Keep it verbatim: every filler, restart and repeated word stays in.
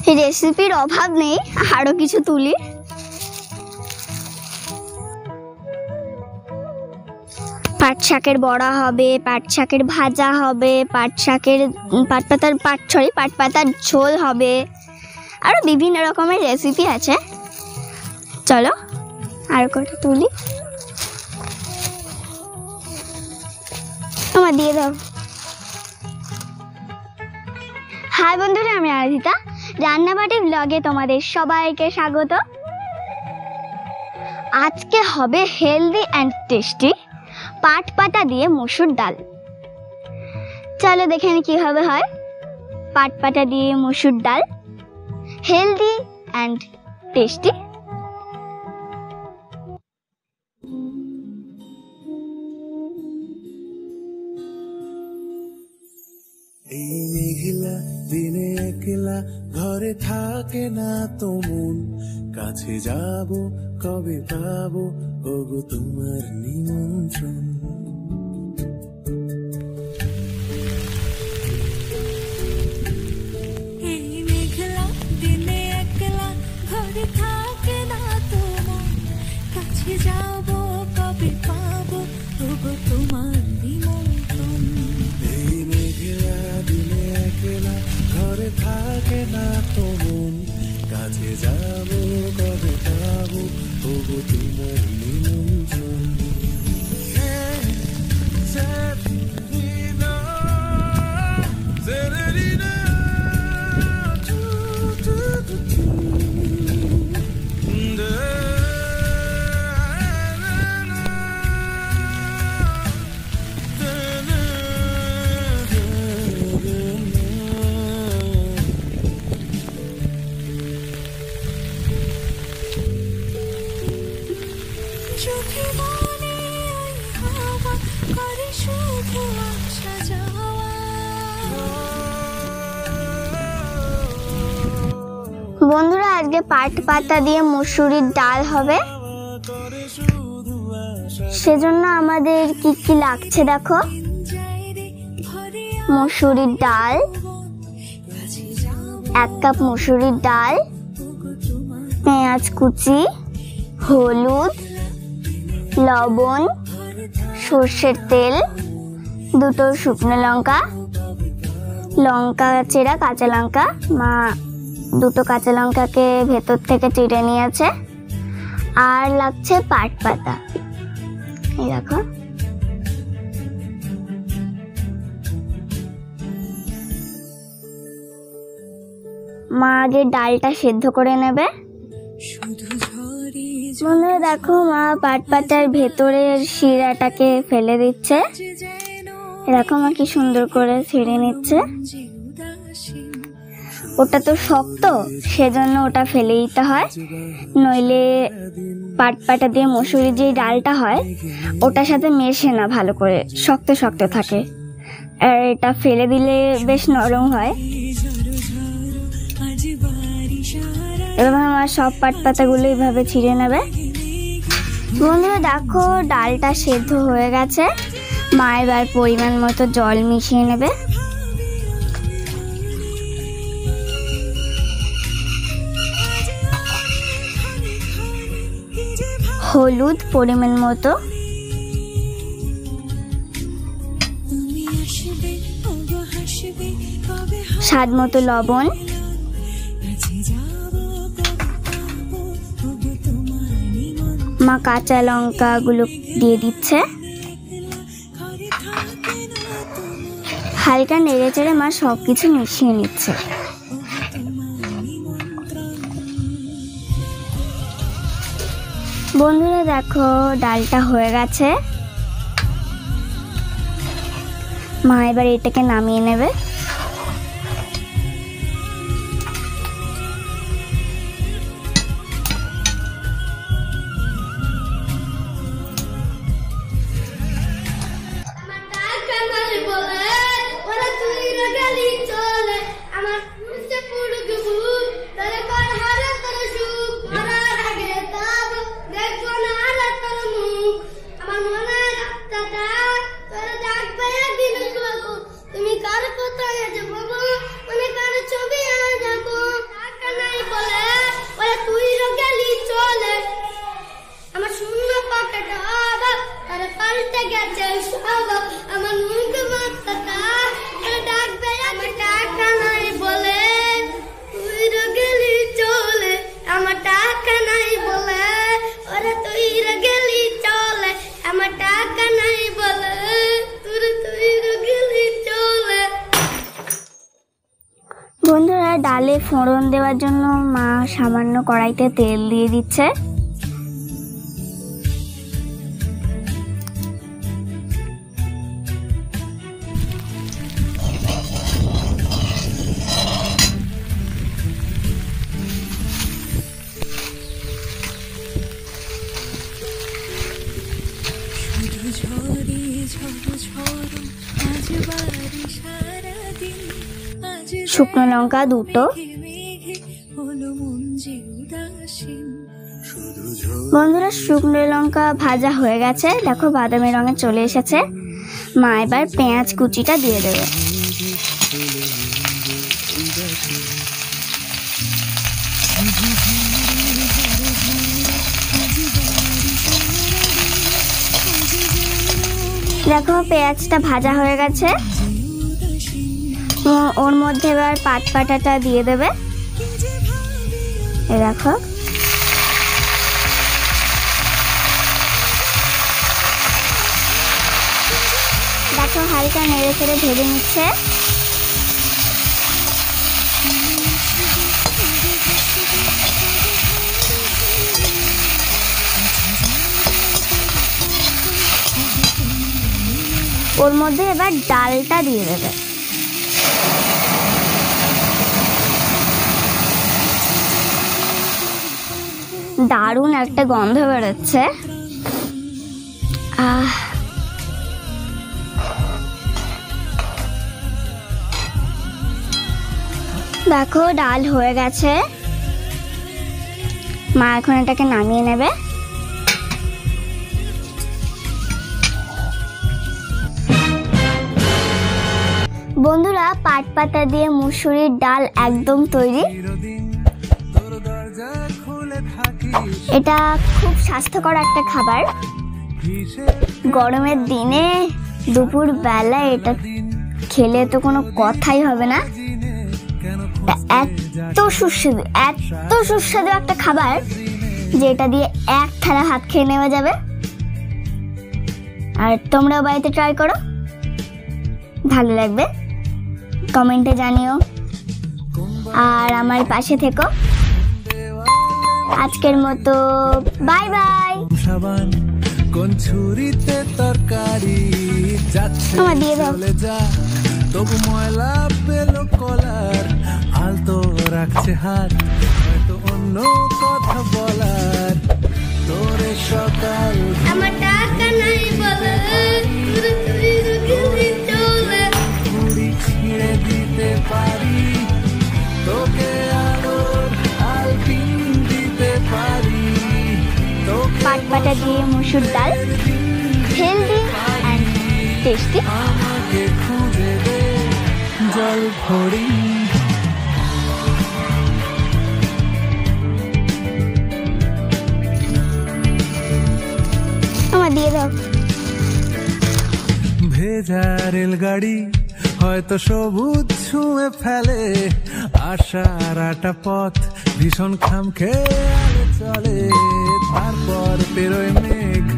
রেসিপির অভাব নেই, আরো কিছু তুলি। পাট শাকের বড়া হবে, পাট শাকের ভাজা হবে, পাট শাকের পাট পাতার পাট সরি পাট পাতার ঝোল হবে, আরো বিভিন্ন রকমের রেসিপি আছে। চলো আর কটা তুলি। তোমার দিয়ে দাও। হাই বন্ধুরা, আমি আরাধিতা, রান্নাবাটি ব্লগে তোমাদের সবাইকে স্বাগত। আজকে হবে হেলদি অ্যান্ড টেস্টি পাট পাতা দিয়ে মসুর ডাল। চলো দেখে নি কিভাবে হয় পাট পাতা দিয়ে মসুর ডাল, হেলদি অ্যান্ড টেস্টি। এই মেঘলা দিনে একলা ঘরে থাকে না তো মন, কাছে যাব কবে পাবো ওগো তোমার নিমন্ত্রণ। এই মেঘলা দিনে একলা ঘরে থাকে না তো মন, কাছে যাব কবে পাবো ওগো তোমার নিমন্ত্রণ। এই মেঘলা দিনে একলা ঘরে থাকে না তো মন, কাছে যাব কবে পাবো ওগো তোমার নিমন্ত্রণ। চোখে মনে ওই হাওয়া করে শুধু আসা যাওয়া। বন্ধুরা, আজকে পাট পাতা দিয়ে মসুরির ডাল হবে, সেজন্য আমাদের কি কি লাগছে দেখো। মসুরির ডাল, এক কাপ মসুরির ডাল, পেঁয়াজ কুচি, হলুদ, লবণ, সর্ষের তেল, দুটো শুকনো লঙ্কা, লঙ্কা চেরা, কাঁচা লঙ্কা, মা দুটো কাঁচা লঙ্কাকে ভেতর থেকে চিড়ে নিয়েছে, আর লাগছে পাট পাতা। এই দেখো, মা আগে ডালটা সেদ্ধ করে নেবে। বন্ধুরা দেখো, মা পাট পাতার ভেতরের শিরাটাকে ফেলে দিচ্ছে। দেখো মা কি সুন্দর করে ছিঁড়ে নিচ্ছে। ওটা তো শক্ত, সেজন্য ওটা ফেলে দিতে হয়, নইলে পাট পাতা দিয়ে মসুরি যে ডালটা হয় ওটার সাথে মেশে না ভালো করে, শক্ত শক্ত থাকে, আর এটা ফেলে দিলে বেশ নরম হয়। এবার আমার সব পাট পাতাগুলো এইভাবে ছিঁড়ে নেবে। বন্ধুরা দেখো, ডালটা সেদ্ধ হয়ে গেছে, মা এবার পরিমাণ মতো জল মিশিয়ে নেবে। হলুদ পরিমাণ মতো, স্বাদ মতো লবণ, মা কাঁচা লঙ্কা গুলো দিয়ে দিচ্ছে। হালকা নেড়ে চেড়ে মা সবকিছু মিশিয়ে নিচ্ছে। বন্ধুরা দেখো, ডালটা হয়ে গেছে, মা এবার এটাকে নামিয়ে নেবে। তুমি কার কথা বন্ধুরা, ডালে ফোড়ন দেওয়ার জন্য মা সামান্য কড়াইতে তেল দিয়ে দিচ্ছে। শুকনো লঙ্কা দুটো। বন্ধুরা, শুকনো লঙ্কা ভাজা হয়ে গেছে, দেখো বাদামি রঙে চলে এসেছে। মা এবার পেঁয়াজ কুচিটা দিয়ে দেবে। দেখো পেঁয়াজটা ভাজা হয়ে গেছে, ওর মধ্যে এবার পাট পাটাটা দিয়ে দেবে। দেখো দেখো হালকা নেড়ে চেড়ে ভেজে নিচ্ছে। ওর মধ্যে এবার ডালটা দিয়ে দেবে। দারুণ একটা গন্ধ বেরোচ্ছে। আহ দেখো ডাল হয়ে গেছে, মা এখন এটাকে নামিয়ে নেবে। বন্ধুরা, পাট পাতা দিয়ে মুসুরির ডাল একদম তৈরি। এটা খুব স্বাস্থ্যকর একটা খাবার। গরমের দিনে দুপুর বেলা এটা খেলে তো কোনো কথাই হবে না। এত সুস্বাদু এত সুস্বাদু একটা খাবার যেটা দিয়ে এক থালা ভাত খেয়ে নেওয়া যাবে। আর তোমরাও বাড়িতে ট্রাই করো, ভালো লাগবে, কমেন্টে জানিও। আর আমার পাশে থেকো। আজকের মতো বাই বাই। সাবান কোন ছুরিতে তরকারি যাচ্ছে চলে যা, তবু ময়লা পেলো কলার, আলতো রাখছে হাত, হয়তো অন্য কথা বলার। তোরে সকাল আমার টাকা নাই বলে ঘুড়ি ছিঁড়ে দিতে পারি, তোকে আরো আলপিন দিতে পারি। পাট পাটা দিয়ে মুসুর ডাল, হেলদি অ্যান্ড টেস্টি। আমাকে খুঁজে দে জল ভরি। আমার দিয়ে দাও। ভেজা রেলগাড়ি হয়তো সবুজ ছুঁয়ে ফেলে, আশার আটা পথ ভীষণ খামখেয়ালে চলে। তারপর পেরোয় মেঘ